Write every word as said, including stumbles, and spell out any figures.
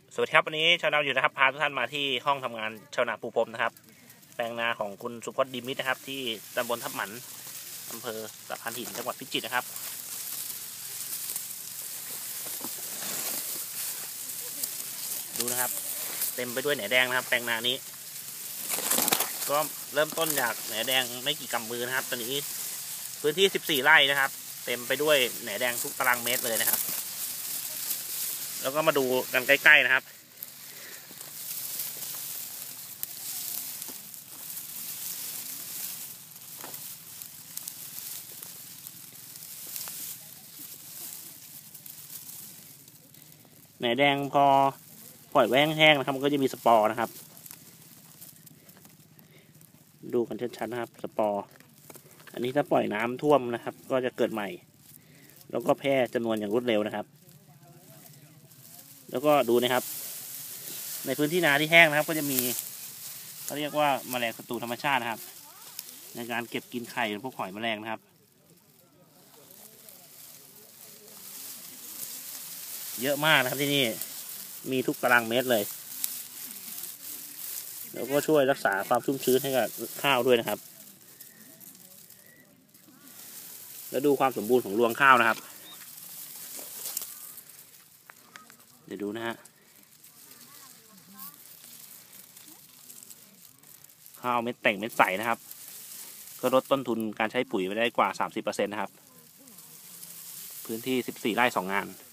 สวัสดีครับวันนี้ชาวนาอยู่นะครับพาทุกท่านมาที่ห้องทำงานชาวนาปูพรมนะครับแปลงนาของคุณสุพจน์ดีมิตรนะครับที่ตำบลทับหมันอำเภอตะพานหินจังหวัดพิจิตรนะครับดูนะครับเต็มไปด้วยแหนแดงนะครับแปลงนานี้ก็เริ่มต้นจากแหนแดงไม่กี่กำมือนะครับตอนนี้พื้นที่สิบสี่ไร่นะครับเต็มไปด้วยแหนแดงทุกตารางเมตรเลยนะครับแล้วก็มาดูกันใกล้ๆนะครับแหนแดงพอปล่อยแว้งแห้งนะครับมันก็จะมีสปอร์นะครับดูกันชัดๆนะครับสปอร์อันนี้ถ้าปล่อยน้ำท่วมนะครับก็จะเกิดใหม่แล้วก็แพร่จำนวนอย่างรวดเร็วนะครับแล้วก็ดูนะครับในพื้นที่นาที่แห้งนะครับก็จะมีเขาเรียกว่าแมลงศัตรูธรรมชาตินะครับในการเก็บกินไข่พวกหอยแมลงนะครับเยอะมากนะครับที่นี่มีทุกตารางเมตรเลยแล้วก็ช่วยรักษาความชุ่มชื้นให้กับข้าวด้วยนะครับแล้วดูความสมบูรณ์ของรวงข้าวนะครับเดี๋ยวดูนะฮะข้าวเม็ดแต่งเม็ดใสนะครับก็ลดต้นทุนการใช้ปุ๋ยไปได้กว่า สามสิบเปอร์เซ็นต์ นะครับพื้นที่สิบสี่ไร่สองงาน